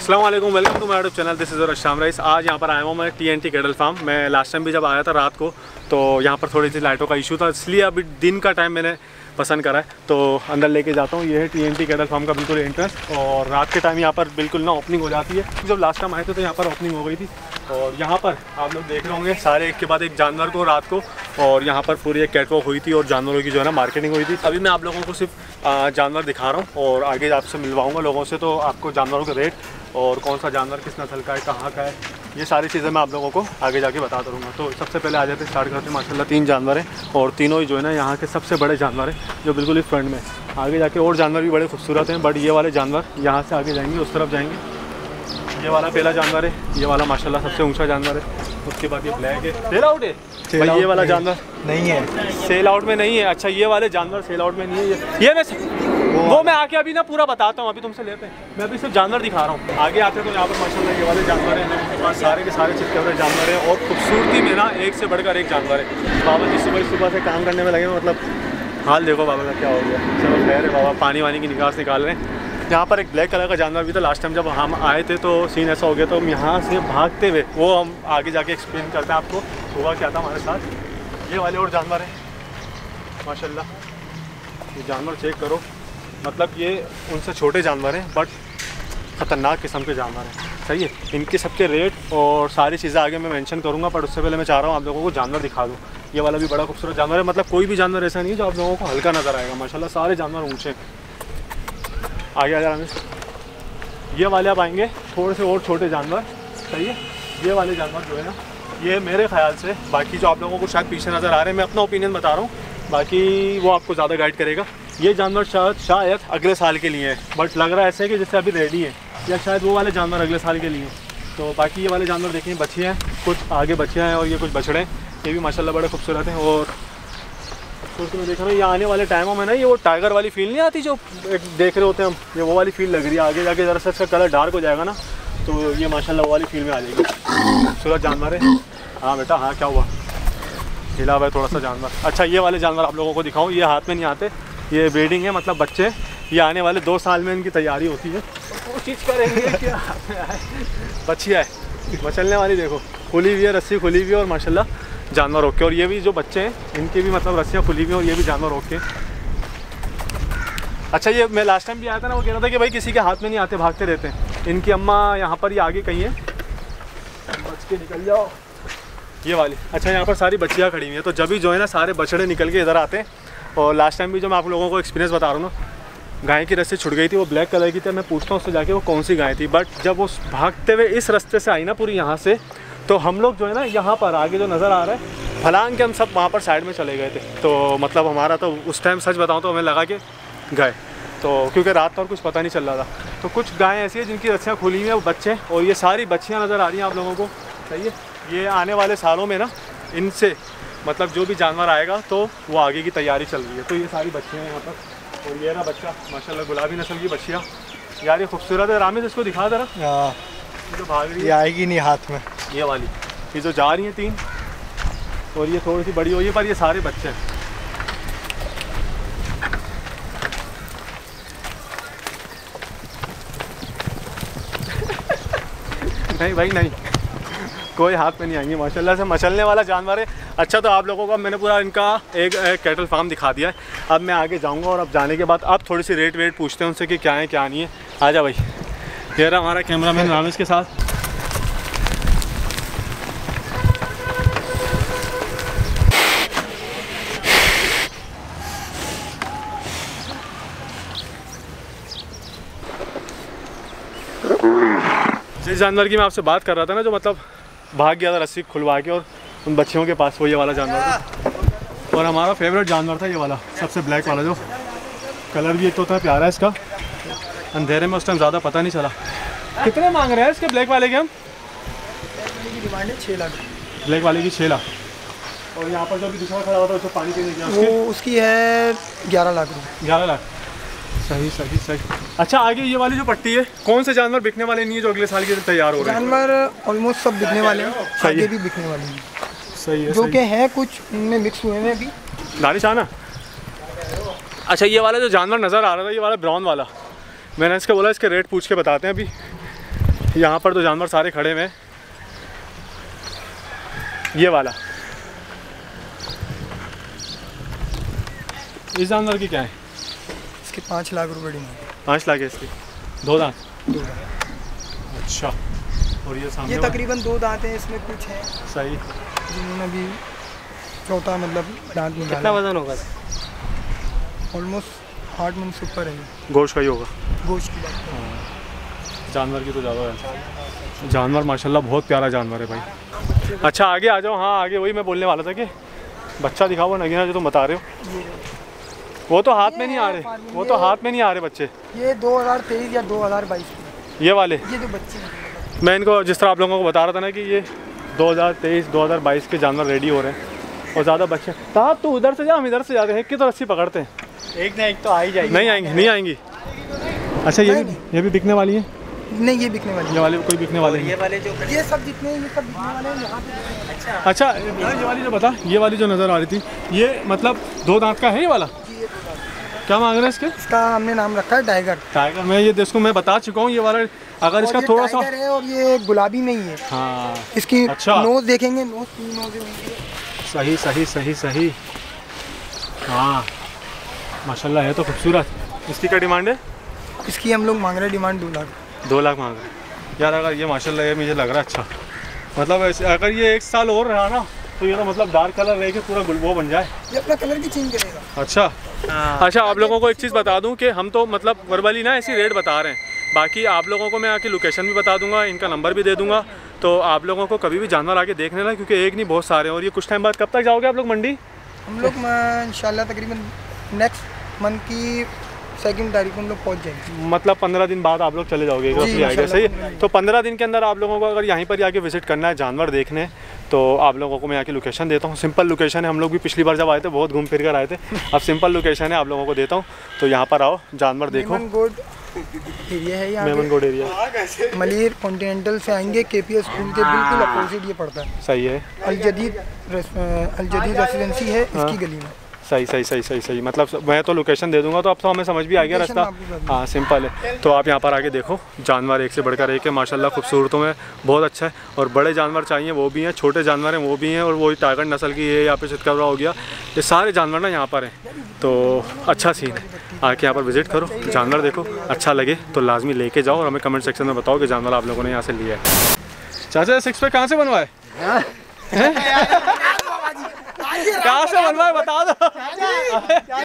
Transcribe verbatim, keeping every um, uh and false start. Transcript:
अस्सलाम वालेकुम, welcome to my YouTube channel. This is your Sham Rais. आज यहाँ पर आया हूँ मैं टीएनटी कैटल फार्म। मैं लास्ट टाइम भी जब आया था रात को तो यहाँ पर थोड़ी सी लाइटों का इशू था, इसलिए अभी दिन का टाइम मैंने पसंद करा है। तो अंदर लेके जाता हूँ। ये है टीएनटी कैटल फार्म का बिल्कुल एंट्रेंस और रात के टाइम यहाँ पर बिल्कुल ना ओपनिंग हो जाती है। जब लास्ट टाइम आए थे तो यहाँ पर ओपनिंग हो गई थी और यहाँ पर आप लोग देख रहे होंगे सारे एक के बाद एक जानवर को रात को, और यहाँ पर पूरी एक कैटवॉक हुई थी और जानवरों की जो है ना मार्केटिंग हुई थी। अभी मैं आप लोगों को सिर्फ जानवर दिखा रहा हूँ और आगे आपसे मिलवाऊँगा लोगों से, तो आपको जानवरों के रेट और कौन सा जानवर किस नस्ल का है, कहाँ का है, ये सारी चीज़ें मैं आप लोगों को आगे जाके बताता रहूँगा। तो सबसे पहले आ जाते स्टार्ट करते हैं। माशाल्लाह तीन जानवर हैं और तीनों ही जो है ना यहाँ के सबसे बड़े जानवर हैं, जो बिल्कुल ही फ्रंट में। आगे जाके और जानवर भी बड़े खूबसूरत हैं, बट ये वाले जानवर यहाँ से आगे जाएंगे, उस तरफ जाएंगे। ये वाला पहला जानवर है, ये वाला माशाल्लाह सबसे ऊँचा जानवर है। उसके बाद ये ब्लैक है, सेल आउट है भाई, ये वाला जानवर नहीं है, सेल आउट में नहीं है। अच्छा, ये वाले जानवर सेल आउट में नहीं है। ये ये मैं वो मैं आके अभी ना पूरा बताता हूँ, अभी तुमसे लेते हैं, मैं अभी सिर्फ जानवर दिखा रहा हूँ। आगे आते तो यहाँ पर माशाल्लाह ये वाले जानवर हैं, सारे के सारे चिपके हुए जानवर हैं और खूबसूरती में ना एक से बढ़कर एक जानवर है। बाबा जी सुबह सुबह से काम करने में लगे, मतलब हाल देखो बाबा का क्या हो गया। चलो खैर है, बाबा पानी वानी की निकास निकाल रहे हैं। यहाँ पर एक ब्लैक कलर का जानवर भी था लास्ट टाइम जब हम आए थे, तो सीन ऐसा हो गया। तो हम यहाँ से भागते हुए, वो हम आगे जाके एक्सप्लेन करते हैं आपको हुआ क्या था हमारे साथ। ये वाले और जानवर हैं माशाल्लाह, ये जानवर चेक करो, मतलब ये उनसे छोटे जानवर हैं बट ख़तरनाक किस्म के जानवर हैं। सही है, इनके सबके रेट और सारी चीज़ें आगे मैं मेंशन करूँगा, पर उससे पहले मैं चाह रहा हूँ आप लोगों को जानवर दिखा दूँ। ये वाला भी बड़ा खूबसूरत जानवर है, मतलब कोई भी जानवर ऐसा नहीं है जो आप लोगों को हल्का नज़र आएगा। माशाल्लाह सारे जानवर ऊँचे। आगे आ जा रहा है, ये वाले आप आएंगे थोड़े से और छोटे जानवर। सही है, ये वाले जानवर जो है ना, ये मेरे ख्याल से, बाकी जो आप लोगों को शायद पीछे नज़र आ रहे हैं, मैं अपना ओपिनियन बता रहा हूँ, बाकी वो आपको ज़्यादा गाइड करेगा। ये जानवर शायद शायद अगले साल के लिए है, बट लग रहा है ऐसे कि जैसे अभी रेडी है, या शायद वो वाले जानवर अगले साल के लिए। तो बाकी ये वाले जानवर देखें, बच्चे हैं, कुछ आगे बच्चे हैं और ये कुछ बछड़े हैं। ये भी माशाल्लाह बड़े खूबसूरत हैं। और तो मैं देख रहा हूँ ये आने वाले टाइमों में ना, ये वो टाइगर वाली फील नहीं आती जो देख रहे होते हैं हम, ये वो वाली फील लग रही है। आगे जाके ज़रा सा इसका कलर डार्क हो जाएगा ना, तो ये माशाल्लाह वो वाली फील में आ जाएगी। खूबसूरत जानवर है। हाँ बेटा, हाँ क्या हुआ, हिला हुआ है थोड़ा सा जानवर। अच्छा, ये वाले जानवर आप लोगों को दिखाऊँ, ये हाथ में नहीं आते, ये ब्रीडिंग है, मतलब बच्चे। ये आने वाले दो साल में इनकी तैयारी होती है, कोशिश करेंगे क्या बच्चियाँ है मचलने वाली, देखो खुली हुई है, रस्सी खुली हुई है और माशाल्लाह जानवर ओके। और ये भी जो बच्चे हैं इनकी भी मतलब रस्सियाँ खुली हुई हैं और ये भी जानवर ओके। अच्छा, ये मैं लास्ट टाइम भी आया था ना, वो कह रहा था कि भाई किसी के हाथ में नहीं आते, भागते रहते हैं। इनकी अम्मा यहाँ पर ही आगे कहीं है, बच के निकल जाओ, ये वाली। अच्छा, यहाँ पर सारी बच्चियाँ खड़ी हुई हैं, तो जब भी जो है ना सारे बछड़े निकल के इधर आते हैं। और लास्ट टाइम भी जो मैं आप लोगों को एक्सपीरियंस बता रहा हूँ ना, गाय की रस्सी छुट गई थी, वो ब्लैक कलर की थी। मैं पूछता हूँ उससे जाके वो कौन सी गाय थी, बट जब वो भागते हुए इस रास्ते से आई ना पूरी यहाँ से, तो हम लोग जो है ना यहाँ पर आगे जो नज़र आ रहा है फलांग के, हम सब वहाँ पर साइड में चले गए थे। तो मतलब हमारा तो उस टाइम सच बताऊँ तो हमें लगा कि गए, तो क्योंकि रात और कुछ पता नहीं चल रहा था। तो कुछ गायें ऐसी हैं जिनकी रस्सियाँ खुली हुई हैं, वो बच्चे, और ये सारी बच्चियाँ नज़र आ रही हैं आप लोगों को। सही है, ये आने वाले सालों में ना इनसे मतलब जो भी जानवर आएगा तो वो आगे की तैयारी चल रही है। तो ये सारी बच्चियाँ हैं यहाँ पर, और ये रहा बच्चा माशाल्लाह गुलाबी नस्ल की बच्चियाँ। यार ये खूबसूरत है, रामेश इसको दिखा जरा, ये जो भाग रही है, ये आएगी नहीं हाथ में, ये वाली, ये जो जा रही हैं तीन, और ये थोड़ी सी बड़ी हुई है, पर ये सारे बच्चे हैं। नहीं भाई नहीं, कोई हाथ में नहीं आएंगे, माशाल्लाह से मचलने वाला जानवर है। अच्छा, तो आप लोगों को मैंने पूरा इनका एक, एक कैटल फार्म दिखा दिया है। अब मैं आगे जाऊंगा और अब जाने के बाद आप थोड़ी सी रेट वेट पूछते हैं उनसे कि क्या है क्या नहीं है। आ जा भाई, ये रहा हमारा कैमरामैन रामेश के साथ। जिस जानवर की मैं आपसे बात कर रहा था ना, जो मतलब भाग गया था रस्सी खुलवा के और उन बच्चियों के पास, वो ये वाला जानवर था। और हमारा फेवरेट जानवर था ये वाला, सबसे ब्लैक वाला, जो कलर भी एक तो होता है प्यारा है इसका, अंधेरे में उस टाइम ज़्यादा पता नहीं चला। कितने मांग रहे हैं इसके ब्लैक वाले के हम? डिमांड है छः लाख, ब्लैक वाले की छः लाख। और यहाँ पर जो भी दूसरा खड़ा हुआ था उसको पानी पीने गया, वो उसकी है ग्यारह लाख रुपये। ग्यारह लाख सही सही सही। अच्छा, आगे ये वाली जो पट्टी है, कौन से जानवर बिकने वाले नहीं है जो अगले साल के लिए तैयार हो रहे हैं? जानवर ऑलमोस्ट सब बिकने वाले हैं, आगे भी बिकने वाले हैं। सही है, जो कि हैं कुछ उनमें मिक्स हुए हैं अभी। दानिश आना। अच्छा, ये वाला जो जानवर नज़र आ रहा था, ये वाला ब्राउन वाला, मैंने इसका बोला इसके रेट पूछ के बताते हैं अभी। यहाँ पर तो जानवर सारे खड़े हुए हैं। ये वाला, इस जानवर की क्या है? इसके पाँच लाख रुपए डिमांड। पाँच लाख है इसकी, दो दांत। दो दांत। अच्छा, और ये सामने ये तकरीबन दो दांत हैं, इसमें कुछ है सही जिन्होंने अभी चौथा मतलब दांत निकाला। कितना वजन होगा? ऑलमोस्ट आठ मन से ऊपर है। गोश्त का ही होगा। गोश्त की बात जानवर की तो ज़्यादा है। जानवर माशाल्लाह बहुत प्यारा जानवर है भाई। अच्छा आगे आ जाओ। हाँ आगे वही मैं बोलने वाला था कि बच्चा दिखाओ वो नगीना जो तुम बता रहे हो। वो तो हाथ में नहीं आ रहे, वो तो हाथ में नहीं आ रहे बच्चे। ये दो हज़ार तेईस या दो हज़ार बाईस ये वाले, ये जो बच्चे हैं। मैं इनको जिस तरह आप लोगों को बता रहा था ना कि ये दो हज़ार तेईस दो हज़ार बाईस के जानवर रेडी हो रहे हैं और ज़्यादा बच्चे। साहब तो उधर से जा, हम इधर से जाते हैं कि तो रस्सी पकड़ते हैं। एक ना एक तो आ ही जाएगी। नहीं आएंगी, नहीं आएंगी। अच्छा ये भी ये भी बिकने वाली है? नहीं ये बिकने वाली, ये वाले कोई बिकने वाले ये वाले जो ये सब जितने ये सब बिकने वाले हैं यहाँ पे। अच्छा अच्छा ये वाली जो बता, ये वाली जो नज़र आ रही थी ये मतलब दो दांत का है ये वाला? क्या मांग रहे हैं इसके? इसका हमने नाम रखा है टाइगर। टाइगर, मैं ये देखो मैं बता चुका हूँ ये वाला। अगर इसका थोड़ा सा है और ये गुलाबी में ही है। हाँ इसकी अच्छा। नोज देखेंगे, नोज तीन नोज होंगे। सही सही सही सही। हाँ माशाल्लाह है तो खूबसूरत। इसकी क्या डिमांड है? इसकी हम लोग मांग रहे हैं डिमांड दो लाख। दो लाख मांग रहे हैं यार। अगर ये माशाल्लाह ये मुझे लग रहा है अच्छा, मतलब ऐसे अगर ये एक साल और रहा ना तो ये तो मतलब डार्क कलर रह के पूरा गुलबो बन जाए। ये अपना कलर भी चेंज करेगा। अच्छा अच्छा, आप लोगों को एक चीज़ बता दूं कि हम तो मतलब वर्बली ना ऐसी रेट बता रहे हैं, बाकी आप लोगों को मैं आके लोकेशन भी बता दूंगा, इनका नंबर भी दे दूंगा, तो आप लोगों को कभी भी जानवर आके देख लेना, क्योंकि एक नहीं बहुत सारे हैं। और ये कुछ टाइम बाद कब तक जाओगे आप लोग मंडी? हम लोग इंशाल्लाह तकरीबन नेक्स्ट मंथ की सेकंड तारीख को हम लोग पहुँच जाएंगे। मतलब पंद्रह दिन बाद आप लोग चले जाओगे? जी, आइडिया सही है। तो पंद्रह दिन के अंदर आप लोगों को अगर यहीं पर आके विजिट करना है जानवर देखने, तो आप लोगों को मैं यहाँ की लोकेशन देता हूँ। सिंपल लोकेशन है, हम लोग भी पिछली बार जब आए थे बहुत घूम फिर कर आए थे। अब सिंपल लोकेशन है, आप लोगों को देता हूँ, तो यहाँ पर आओ जानवर देखो। मेमनगोड एरिया है यहाँ, मेमनगोड एरिया मलिर कॉन्टिनेंटल से आएंगे, केपीएस स्कूल के बिल्कुल अपोजिट ये पड़ता है। सही है। अल जदीद अल जदीद रेसिडेंसी है इसकी गली में। सही सही सही सही सही मतलब मैं तो लोकेशन दे दूंगा, तो अब तो हमें समझ भी आ गया रास्ता। हाँ सिंपल है। तो आप यहाँ पर आके देखो, जानवर एक से बढ़कर एक है माशाल्लाह, खूबसूरतों में बहुत अच्छा है। और बड़े जानवर चाहिए वो भी हैं, छोटे जानवर हैं वो भी हैं, और वही टाइगर नस्ल की है, यहाँ पे चितकबरा हो गया, ये सारे जानवर ना यहाँ पर हैं। तो अच्छा सीन है, आके यहाँ पर विज़िट करो, जानवर देखो, अच्छा लगे तो लाजमी लेके जाओ और हमें कमेंट सेक्शन में बताओ कि जानवर आप लोगों ने यहाँ से लिया है। चाचा सिक्स पैक कहाँ से बनवाए? कहाँ से बनवाए बता दो।